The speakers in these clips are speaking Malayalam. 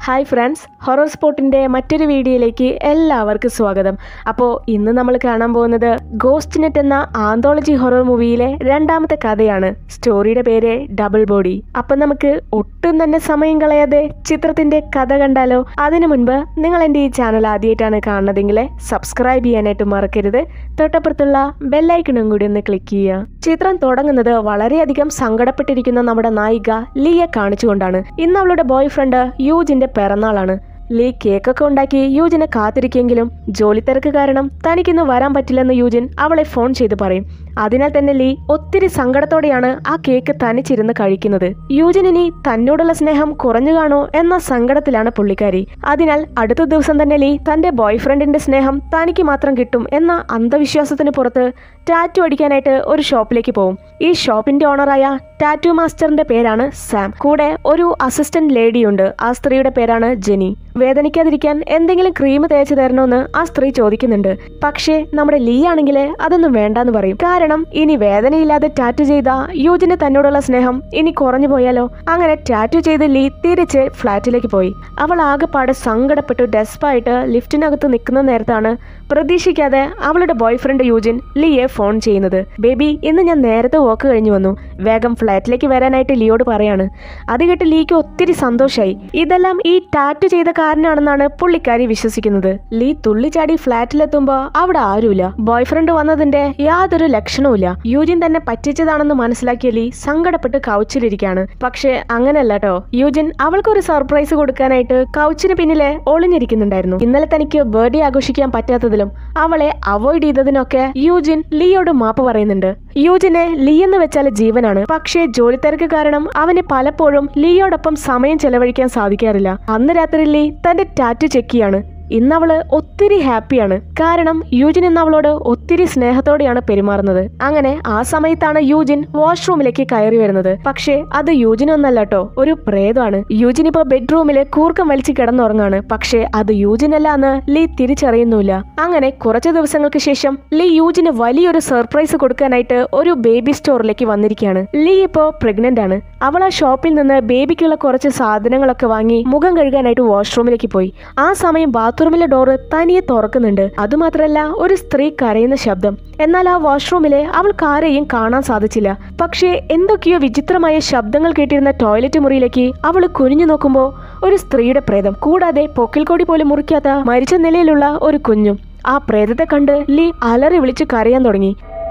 ഹായ് ഫ്രണ്ട്സ്, ഹൊറർ സ്പോട്ടിൻ്റെ മറ്റൊരു വീഡിയോയിലേക്ക് എല്ലാവർക്കും സ്വാഗതം. അപ്പോൾ ഇന്ന് നമ്മൾ കാണാൻ പോകുന്നത് ഗോസ്റ്റ് നെറ്റ് എന്ന ആന്തോളജി ഹൊറർ മൂവിയിലെ രണ്ടാമത്തെ കഥയാണ്. സ്റ്റോറിയുടെ പേര് ഡബിൾ ബോഡി. അപ്പം നമുക്ക് ഒട്ടും തന്നെ സമയം കളയാതെ ചിത്രത്തിൻ്റെ കഥ കണ്ടാലോ? അതിനു മുൻപ് നിങ്ങൾ എൻ്റെ ഈ ചാനൽ ആദ്യമായിട്ടാണ് കാണുന്നതെങ്കിൽ സബ്സ്ക്രൈബ് ചെയ്യാനായിട്ട് മറക്കരുത്. തൊട്ടപ്പുറത്തുള്ള ബെല്ലൈക്കണും കൂടി ഒന്ന് ക്ലിക്ക് ചെയ്യുക. ചിത്രം തുടങ്ങുന്നത് വളരെയധികം സങ്കടപ്പെട്ടിരിക്കുന്ന നമ്മുടെ നായിക ലീയെ കാണിച്ചുകൊണ്ടാണ്. ഇന്ന് അവളുടെ ബോയ് ഫ്രണ്ട് യൂജിന്റെ പിറന്നാളാണ്. ലീ കേക്കൊക്കെ ഉണ്ടാക്കി യൂജിനെ കാത്തിരിക്കെങ്കിലും ജോലി തിരക്ക് കാരണം തനിക്കിന്ന് വരാൻ പറ്റില്ലെന്ന് യൂജിൻ അവളെ ഫോൺ ചെയ്ത് പറയും. അതിനാൽ തന്നെ ലീ ഒത്തിരി സങ്കടത്തോടെയാണ് ആ കേക്ക് തനിച്ചിരുന്ന് കഴിക്കുന്നത്. യൂജിൻ ഇനി തന്നോടുള്ള സ്നേഹം കുറഞ്ഞു കാണോ എന്ന സങ്കടത്തിലാണ് പുള്ളിക്കാരി. അതിനാൽ അടുത്ത ദിവസം തന്നെ ലീ തന്റെ ബോയ് ഫ്രണ്ടിന്റെ സ്നേഹം തനിക്ക് മാത്രം കിട്ടും എന്ന അന്ധവിശ്വാസത്തിന് പുറത്ത് ടാറ്റു അടിക്കാനായിട്ട് ഒരു ഷോപ്പിലേക്ക് പോകും. ഈ ഷോപ്പിന്റെ ഓണറായ ടാറ്റു മാസ്റ്ററിന്റെ പേരാണ് സാം. കൂടെ ഒരു അസിസ്റ്റന്റ് ലേഡിയുണ്ട്. ആ സ്ത്രീയുടെ പേരാണ് ജെനി. വേദനിക്കാതിരിക്കാൻ എന്തെങ്കിലും ക്രീം തേച്ച് തരണമെന്ന് ആ സ്ത്രീ ചോദിക്കുന്നുണ്ട്. പക്ഷേ നമ്മുടെ ലീ ആണെങ്കിൽ അതൊന്നും വേണ്ടാന്ന് പറയും. കാരണം ഇനി വേദനയില്ലാതെ ടാറ്റു ചെയ്ത യൂജിന് തന്നോടുള്ള സ്നേഹം ഇനി കുറഞ്ഞു പോയാലോ? അങ്ങനെ ടാറ്റു ചെയ്ത് ലീ തിരിച്ച് ഫ്ലാറ്റിലേക്ക് പോയി. അവൾ ആകെപ്പാടെ സങ്കടപ്പെട്ടു ഡെസ്പായിട്ട് ലിഫ്റ്റിനകത്ത് നിൽക്കുന്ന നേരത്താണ് പ്രതീക്ഷിക്കാതെ അവളുടെ ബോയ് ഫ്രണ്ട് യൂജിൻ ലീയെ ഫോൺ ചെയ്യുന്നത്. ബേബി, ഇന്ന് ഞാൻ നേരത്തെ വോക്ക് കഴിഞ്ഞു വന്നു. വേഗം ഫ്ലാറ്റിലേക്ക് വരാനായിട്ട് ലീയോട് പറയാണ്. അത് കേട്ട് ലീക്ക് ഒത്തിരി സന്തോഷമായി. ഇതെല്ലാം ഈ ടാറ്റു ചെയ്ത കാരനാണെന്നാണ് പുള്ളിക്കാരി വിശ്വസിക്കുന്നത്. ലീ തുള്ളിച്ചാടി ഫ്ലാറ്റിലെത്തുമ്പോ അവിടെ ആരുമില്ല. ബോയ് ഫ്രണ്ട് വന്നതിന്റെ യാതൊരു ലക്ഷണവുമില്ല. യൂജിൻ തന്നെ പറ്റിച്ചതാണെന്ന് മനസ്സിലാക്കിയ ലീ സങ്കടപ്പെട്ട് കൗച്ചിലിരിക്കാണ്. പക്ഷെ അങ്ങനെയല്ല കേട്ടോ. യൂജിൻ അവൾക്കൊരു സർപ്രൈസ് കൊടുക്കാനായിട്ട് കൗച്ചിന് പിന്നിലെ ഒളിഞ്ഞിരിക്കുന്നുണ്ടായിരുന്നു. ഇന്നലെ തനിക്ക് ബർത്ത്ഡേ ആഘോഷിക്കാൻ പറ്റാത്തതിലും അവളെ അവോയ്ഡ് ചെയ്തതിനൊക്കെ യൂജിൻ ലീയോട് മാപ്പ് പറയുന്നുണ്ട്. യൂജിനെ ലീ എന്ന് വെച്ചാൽ ജീവനാണ്. പക്ഷേ ജോലി തിരക്ക് കാരണം അവന് പലപ്പോഴും ലീയോടൊപ്പം സമയം ചെലവഴിക്കാൻ സാധിക്കാറില്ല. അന്ന് രാത്രി ലീ തന്റെ ടാറ്റു ചെക്ക് ചെയ്യാണ്. ഇന്നവള് ഒത്തിരി ഹാപ്പിയാണ്. കാരണം യൂജിൻ ഇന്ന് അവളോട് ഒത്തിരി സ്നേഹത്തോടെയാണ് പെരുമാറുന്നത്. അങ്ങനെ ആ സമയത്താണ് യൂജിൻ വാഷ്റൂമിലേക്ക് കയറി വരുന്നത്. പക്ഷേ അത് യൂജിൻ ഒന്നല്ല കേട്ടോ, ഒരു പ്രേതമാണ്. യൂജിൻ ഇപ്പൊ ബെഡ്റൂമില് കൂർക്കം വലിച്ച് കിടന്നുറങ്ങാണ്. പക്ഷേ അത് യൂജിൻ അല്ല എന്ന് ലീ തിരിച്ചറിയുന്നില്ല. അങ്ങനെ കുറച്ചു ദിവസങ്ങൾക്ക് ശേഷം ലീ യൂജിന് വലിയൊരു സർപ്രൈസ് കൊടുക്കാനായിട്ട് ഒരു ബേബി സ്റ്റോറിലേക്ക് വന്നിരിക്കുകയാണ്. ലീ ഇപ്പോ പ്രഗ്നന്റ് ആണ്. അവൾ ആ ഷോപ്പിൽ നിന്ന് ബേബിക്കുള്ള കുറച്ച് സാധനങ്ങളൊക്കെ വാങ്ങി മുഖം കഴുകാനായിട്ട് വാഷ്റൂമിലേക്ക് പോയി. ആ സമയം ബാത്റൂമിലെ ഡോറ് തനിയെ തുറക്കുന്നുണ്ട്. അതുമാത്രമല്ല, ഒരു സ്ത്രീ കരയുന്ന ശബ്ദം. എന്നാൽ ആ വാഷ്റൂമിലെ അവൾക്ക് ആരെയും കാണാൻ സാധിച്ചില്ല. പക്ഷേ എന്തൊക്കെയോ വിചിത്രമായ ശബ്ദങ്ങൾ കേട്ടിരുന്ന ടോയ്ലറ്റ് മുറിയിലേക്ക് അവൾ കുനിഞ്ഞു നോക്കുമ്പോൾ ഒരു സ്ത്രീയുടെ പ്രേതം, കൂടാതെ പൊക്കിൽക്കൊടി പോലും മുറിക്കാത്ത മരിച്ച നിലയിലുള്ള ഒരു കുഞ്ഞും. ആ പ്രേതത്തെ കണ്ട് ലീ അലറി വിളിച്ച് കരയാൻ തുടങ്ങി.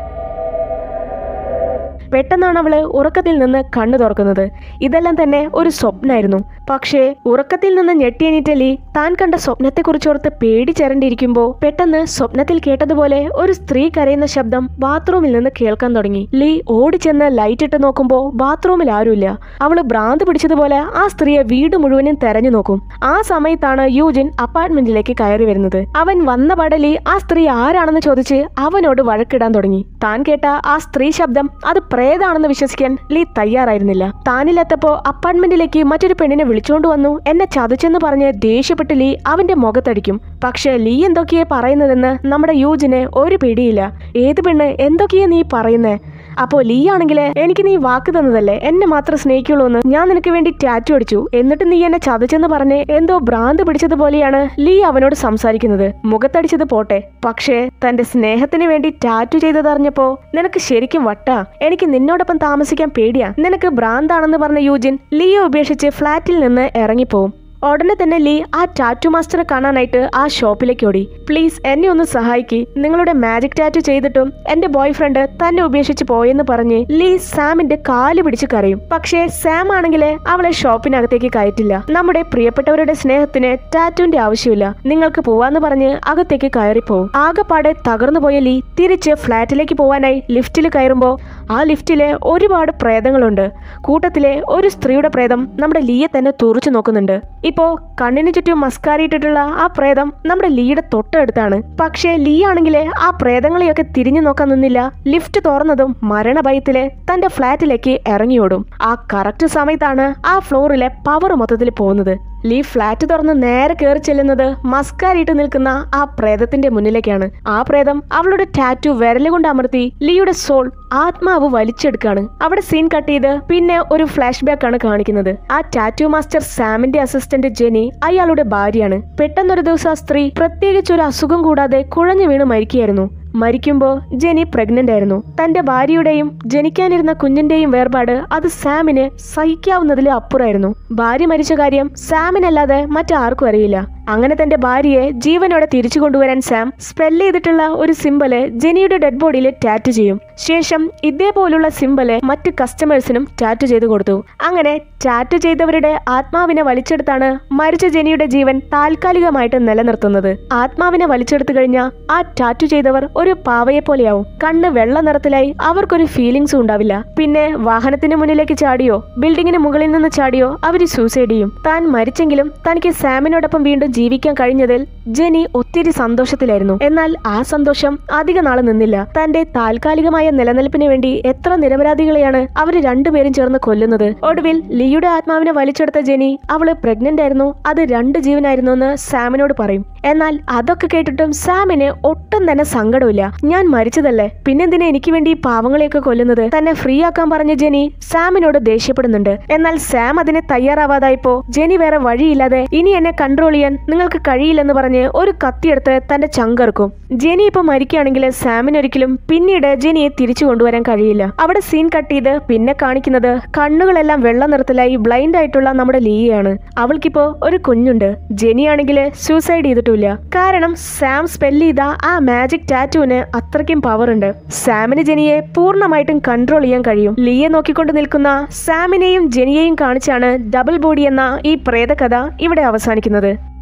പെട്ടെന്നാണ് അവള് ഉറക്കത്തിൽ നിന്ന് കണ്ണു തുറക്കുന്നത്. ഇതെല്ലാം തന്നെ ഒരു സ്വപ്നമായിരുന്നു. പക്ഷേ ഉറക്കത്തിൽ നിന്ന് ഞെട്ടിയെണീറ്റ ലീ താൻ കണ്ട സ്വപ്നത്തെക്കുറിച്ചോർത്ത് പേടിച്ചരണ്ടിരിക്കുമ്പോ പെട്ടെന്ന് സ്വപ്നത്തിൽ കേട്ടതുപോലെ ഒരു സ്ത്രീ കരയുന്ന ശബ്ദം ബാത്റൂമിൽ നിന്ന് കേൾക്കാൻ തുടങ്ങി. ലീ ഓടിച്ചെന്ന് ലൈറ്റ് ഇട്ട് നോക്കുമ്പോ ബാത്റൂമിൽ ആരുമില്ല. അവള് ഭ്രാന്ത് പിടിച്ചതുപോലെ ആ സ്ത്രീയെ വീട് മുഴുവനും തെരഞ്ഞു നോക്കും. ആ സമയത്താണ് യൂജിൻ അപ്പാർട്ട്മെന്റിലേക്ക് കയറി വരുന്നത്. അവൻ വന്ന പടലി ആ സ്ത്രീ ആരാണെന്ന് ചോദിച്ച് അവനോട് വഴക്കിടാൻ തുടങ്ങി. താൻ കേട്ട ആ സ്ത്രീ ശബ്ദം അത് പ്രേതാണെന്ന് വിശ്വസിക്കാൻ ലീ തയ്യാറായിരുന്നില്ല. താനില്ലാത്തപ്പോ അപ്പാർട്ട്മെന്റിലേക്ക് മറ്റൊരു പെണ്ണിനെ വിളിച്ചോണ്ട് വന്നു, എന്നെ ചതിച്ചെന്ന് പറഞ്ഞ് ദേഷ്യപ്പെട്ട് ലീ അവന്റെ മുഖത്തടിക്കും. പക്ഷെ ലീ എന്തൊക്കെയാ പറയുന്നതെന്ന് നമ്മുടെ യൂജിന് ഒരു പിടിയില്ല. ഏത് പെണ്ണ്, എന്തൊക്കെയാ നീ പറയുന്നേ? അപ്പോ ലീ ആണെങ്കിൽ എനിക്ക് നീ വാക്ക് തന്നതല്ലേ എന്നെ മാത്രം സ്നേഹിക്കുള്ളൂ എന്ന്. ഞാൻ നിനക്ക് വേണ്ടി ടാറ്റു അടിച്ചു, എന്നിട്ട് നീ എന്നെ ചതിച്ചെന്ന് പറഞ്ഞ് എന്തോ ഭ്രാന്ത് പിടിച്ചതുപോലെയാണ് ലീ അവനോട് സംസാരിക്കുന്നത്. മുഖത്തടിച്ചത് പോട്ടെ, പക്ഷേ തന്റെ സ്നേഹത്തിന് വേണ്ടി ടാറ്റു ചെയ്തതറിഞ്ഞപ്പോ നിനക്ക് ശരിക്കും വട്ടാ. എനിക്ക് നിന്നോടൊപ്പം താമസിക്കാൻ പേടിയാ. നിനക്ക് ഭ്രാന്താണെന്ന് പറഞ്ഞ യൂജിൻ ലീയെ ഉപേക്ഷിച്ച് ഫ്ലാറ്റിൽ നിന്ന് ഇറങ്ങിപ്പോവും. ഉടനെ തന്നെ ലീ ആ ടാറ്റു മാസ്റ്ററെ കാണാനായിട്ട് ആ ഷോപ്പിലേക്ക് ഓടി. പ്ലീസ് എന്നെ ഒന്ന് സഹായിക്ക്. നിങ്ങളുടെ മാജിക് ടാറ്റു ചെയ്തിട്ടും എന്റെ ബോയ് ഫ്രണ്ട് തന്നെ ഉപേക്ഷിച്ച് പോയെന്ന് പറഞ്ഞ് ലീ സാമിന്റെ കാല് പിടിച്ച് കരയും. പക്ഷേ സാം ആണെങ്കിൽ അവളെ ഷോപ്പിനകത്തേക്ക് കയറ്റില്ല. നമ്മുടെ പ്രിയപ്പെട്ടവരുടെ സ്നേഹത്തിന് ടാറ്റുവിന്റെ ആവശ്യമില്ല, നിങ്ങൾക്ക് പോവാന്ന് പറഞ്ഞ് അകത്തേക്ക് കയറിപ്പോവും. ആകെപ്പാടെ തകർന്നു പോയ ലീ തിരിച്ച് ഫ്ലാറ്റിലേക്ക് പോവാനായി ലിഫ്റ്റിൽ കയറുമ്പോ ആ ലിഫ്റ്റിലെ ഒരുപാട് പ്രേതങ്ങളുണ്ട്. കൂട്ടത്തിലെ ഒരു സ്ത്രീയുടെ പ്രേതം നമ്മുടെ ലീയെ തന്നെ തുറച്ചു നോക്കുന്നുണ്ട്. ഇപ്പോ കണ്ണിന് ചുറ്റും മസ്കാരിയിട്ടിട്ടുള്ള ആ പ്രേതം നമ്മുടെ ലീയുടെ തൊട്ടടുത്താണ്. പക്ഷേ ലീ ആണെങ്കിൽ ആ പ്രേതങ്ങളെയൊക്കെ തിരിഞ്ഞു നോക്കാൻ നിന്നില്ല. ലിഫ്റ്റ് തുറന്നതും മരണഭയത്തില് തന്റെ ഫ്ലാറ്റിലേക്ക് ഇറങ്ങിയോടും. ആ കറക്റ്റ് സമയത്താണ് ആ ഫ്ലോറിലെ പവർ മൊത്തത്തിൽ പോകുന്നത്. ലീ ഫ്ലാറ്റ് തുറന്ന് നേരെ കയറി ചെല്ലുന്നത് മസ്കാരിയിട്ട് നിൽക്കുന്ന ആ പ്രേതത്തിന്റെ മുന്നിലേക്കാണ്. ആ പ്രേതം അവളുടെ ടാറ്റു വിരലുകൊണ്ട് അമർത്തി ലീയുടെ സോൾ ആത്മാവ് വലിച്ചെടുക്കാണ്. അവിടെ സീൻ കട്ട് ചെയ്ത് പിന്നെ ഒരു ഫ്ലാഷ് ബാക്ക് ആണ് കാണിക്കുന്നത്. ആ ടാറ്റു മാസ്റ്റർ സാമിന്റെ അസിസ്റ്റന്റ് ജെനി അയാളുടെ ഭാര്യയാണ്. പെട്ടെന്നൊരു ദിവസം ആ സ്ത്രീ പ്രത്യേകിച്ച് ഒരു അസുഖം കൂടാതെ കുഴഞ്ഞു വീണ് മരിക്കുകയായിരുന്നു. മരിക്കുമ്പോ ജെനി പ്രഗ്നന്റ് ആയിരുന്നു. തന്റെ ഭാര്യയുടെയും ജനിക്കാനിരുന്ന കുഞ്ഞിന്റെയും വേർപാട് അത് സാമിന് സഹിക്കാവുന്നതിലും അപ്പുറമായിരുന്നു. ഭാര്യ മരിച്ച കാര്യം സാമിനല്ലാതെ മറ്റാർക്കും അറിയില്ല. അങ്ങനെ തന്റെ ഭാര്യയെ ജീവനോടെ തിരിച്ചു കൊണ്ടുവരാൻ സാം സ്പെൽ ചെയ്തിട്ടുള്ള ഒരു സിംബല് ജെനിയുടെ ഡെഡ് ബോഡിയിൽ ടാറ്റു ചെയ്യും. ശേഷം ഇതേപോലുള്ള സിംബല് മറ്റ് കസ്റ്റമേഴ്സിനും ടാറ്റു ചെയ്തു കൊടുത്തു. അങ്ങനെ ടാറ്റു ചെയ്തവരുടെ ആത്മാവിനെ വലിച്ചെടുത്താണ് മരിച്ച ജെനിയുടെ ജീവൻ താൽക്കാലികമായിട്ട് നിലനിർത്തുന്നത്. ആത്മാവിനെ വലിച്ചെടുത്തു കഴിഞ്ഞാൽ ആ ടാറ്റു ചെയ്തവർ ഒരു പാവയെ പോലെയാവും. കണ്ണ് വെള്ള നിറത്തിലായി അവർക്കൊരു ഫീലിങ്സും ഉണ്ടാവില്ല. പിന്നെ വാഹനത്തിന് മുന്നിലേക്ക് ചാടിയോ ബിൽഡിങ്ങിന് മുകളിൽ നിന്ന് ചാടിയോ അവര് സൂസൈഡ് ചെയ്യും. താൻ മരിച്ചെങ്കിലും തനിക്ക് സാമിനോടൊപ്പം വീണ്ടും ജീവിക്കാൻ കഴിഞ്ഞതിൽ ജെനി ഒത്തിരി സന്തോഷത്തിലായിരുന്നു. എന്നാൽ ആ സന്തോഷം അധിക നാള് നിന്നില്ല. തന്റെ താൽക്കാലികമായ നിലനിൽപ്പിന് വേണ്ടി എത്ര നിരപരാധികളെയാണ് അവര് രണ്ടുപേരും ചേർന്ന് കൊല്ലുന്നത്. ഒടുവിൽ ലിയുടെ ആത്മാവിനെ വലിച്ചെടുത്ത ജെനി അവള് പ്രഗ്നന്റ് ആയിരുന്നു, അത് 2 ജീവനായിരുന്നു എന്ന് സാമിനോട് പറയും. എന്നാൽ അതൊക്കെ കേട്ടിട്ടും സാമിന് ഒട്ടും തന്നെ സങ്കടമില്ല. ഞാൻ മരിച്ചതല്ലേ, പിന്നെന്തിനാ എനിക്ക് വേണ്ടി ഈ പാവങ്ങളെയൊക്കെ കൊല്ലുന്നത്? തന്നെ ഫ്രീ ആക്കാൻ പറഞ്ഞ ജെനി സാമിനോട് ദേഷ്യപ്പെടുന്നുണ്ട്. എന്നാൽ സാം അതിനെ തയ്യാറാവാതായപ്പോ ജെനി വേറെ വഴിയില്ലാതെ ഇനി എന്നെ കൺട്രോൾ ചെയ്യാൻ നിങ്ങൾക്ക് കഴിയില്ലെന്ന് പറഞ്ഞ് ഒരു കത്തിയെടുത്ത് തന്റെ ചങ്കർക്കും. ജെനി ഇപ്പൊ മരിക്കുകയാണെങ്കിൽ സാമിനൊരിക്കലും പിന്നീട് ജെനിയെ തിരിച്ചു കൊണ്ടുവരാൻ കഴിയില്ല. അവിടെ സീൻ കട്ട് ചെയ്ത് പിന്നെ കാണിക്കുന്നത് കണ്ണുകളെല്ലാം വെള്ള നിറത്തിലായി ബ്ലൈൻഡ് ആയിട്ടുള്ള നമ്മുടെ ലീയാണ്. അവൾക്കിപ്പോ ഒരു കുഞ്ഞുണ്ട്. ജെനിയാണെങ്കിൽ സൂസൈഡ് ചെയ്തിട്ടില്ല. കാരണം സാം സ്പെൽ ചെയ്ത ആ മാജിക് ടാറ്റുവിന് അത്രയ്ക്കും പവർ ഉണ്ട്. സാമിന് ജെനിയെ പൂർണ്ണമായിട്ടും കൺട്രോൾ ചെയ്യാൻ കഴിയും. ലീയെ നോക്കിക്കൊണ്ട് നിൽക്കുന്ന സാമിനെയും ജെനിയെയും കാണിച്ചാണ് ഡബിൾ ബോഡി എന്ന ഈ പ്രേതകഥ ഇവിടെ അവസാനിക്കുന്നത്.